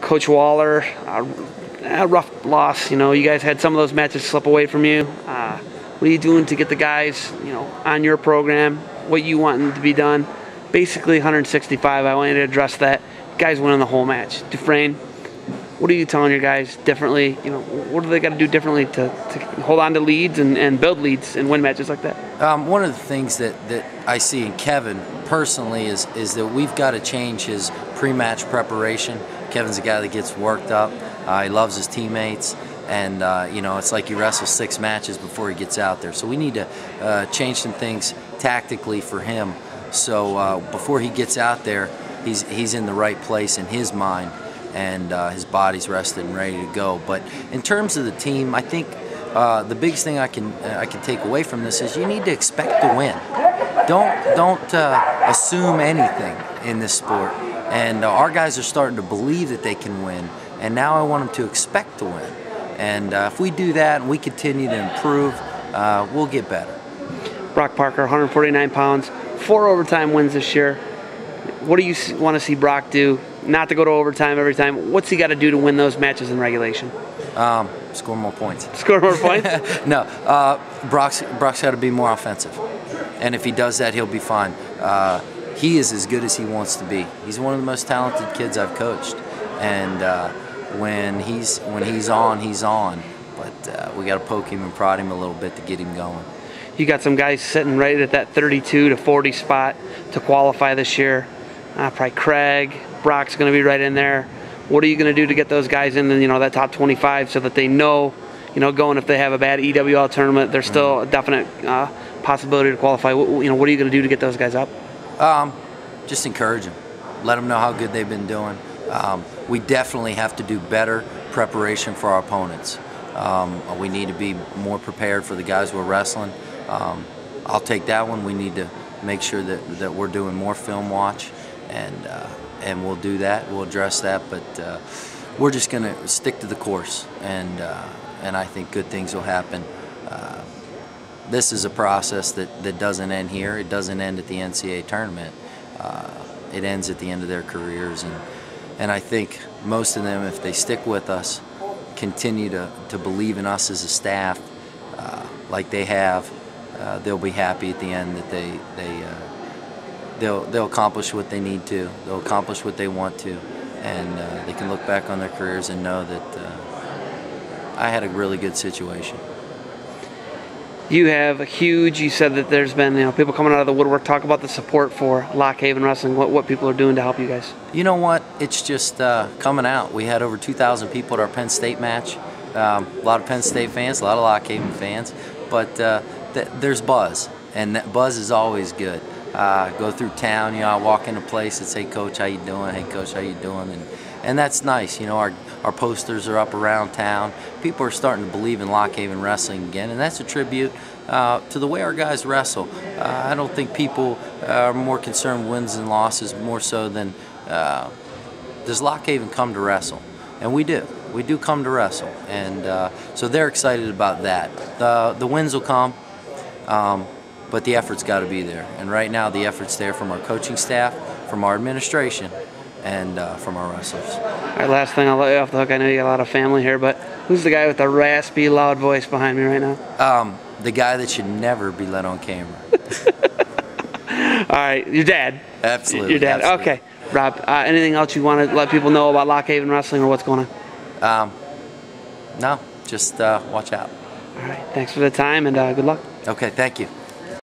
Coach Waller, a rough loss. You know, you guys had some of those matches slip away from you. What are you doing to get the guys, you know, on your program? What you want to be done? Basically, 165. I want you to address that. Guys winning the whole match. Dufresne, what are you telling your guys differently? You know, what do they got to do differently to hold on to leads and build leads and win matches like that? One of the things that I see in Kevin personally is that we've got to change his pre-match preparation. Kevin's a guy that gets worked up. He loves his teammates, and you know, it's like he wrestles 6 matches before he gets out there. So we need to change some things tactically for him. So before he gets out there, he's in the right place in his mind, and his body's rested and ready to go. But in terms of the team, I think the biggest thing I can take away from this is you need to expect to win. Don't assume anything in this sport. And our guys are starting to believe that they can win, and now I want them to expect to win. And if we do that and we continue to improve, we'll get better. Brock Parker, 149 pounds, 4 overtime wins this year. What do you want to see Brock do? Not to go to overtime every time. What's he got to do to win those matches in regulation? Score more points. Score more points? No, Brock's got to be more offensive, and if he does that, he'll be fine. He is as good as he wants to be. He's one of the most talented kids I've coached, and when he's on, he's on. But we got to poke him and prod him a little bit to get him going. You got some guys sitting right at that 32 to 40 spot to qualify this year. Probably Craig, Brock's going to be right in there. What are you going to do to get those guys in, you know, that top 25 so that they know, you know, going if they have a bad EWL tournament, there's still a definite possibility to qualify. What are you going to do to get those guys up? Just encourage them. Let them know how good they've been doing. We definitely have to do better preparation for our opponents. We need to be more prepared for the guys we're wrestling. I'll take that one. We need to make sure that we're doing more film watch, and we'll do that. We'll address that, but we're just going to stick to the course, and I think good things will happen. This is a process that doesn't end here. It doesn't end at the NCAA tournament. It ends at the end of their careers, and I think most of them, if they stick with us, continue to believe in us as a staff like they have, they'll be happy at the end that they'll accomplish what they need to. They'll accomplish what they want to, and they can look back on their careers and know that I had a really good situation. You have a huge, you said that there's been, you know, people coming out of the woodwork. Talk about the support for Lock Haven Wrestling, what people are doing to help you guys. You know what? It's just coming out. We had over 2,000 people at our Penn State match. A lot of Penn State fans, a lot of Lock Haven fans, but there's buzz, and that buzz is always good. Go through town, you know, I walk in a place and say, "Coach, how you doing? Hey, Coach, how you doing?" And that's nice. You know, our posters are up around town. People are starting to believe in Lock Haven Wrestling again, and that's a tribute to the way our guys wrestle. I don't think people are more concerned with wins and losses more so than does Lock Haven come to wrestle, and we do. We do come to wrestle, and so they're excited about that. The wins will come, but the effort's got to be there. And right now, the effort's there from our coaching staff, from our administration, and from our wrestlers. All right, last thing, I'll let you off the hook. I know you got a lot of family here, but who's the guy with the raspy, loud voice behind me right now? The guy that should never be let on camera. All right, your dad. Absolutely. Your dad. Absolutely. Okay, Rob. Anything else you want to let people know about Lock Haven Wrestling or what's going on? No, just watch out. All right, thanks for the time and good luck. Okay, thank you.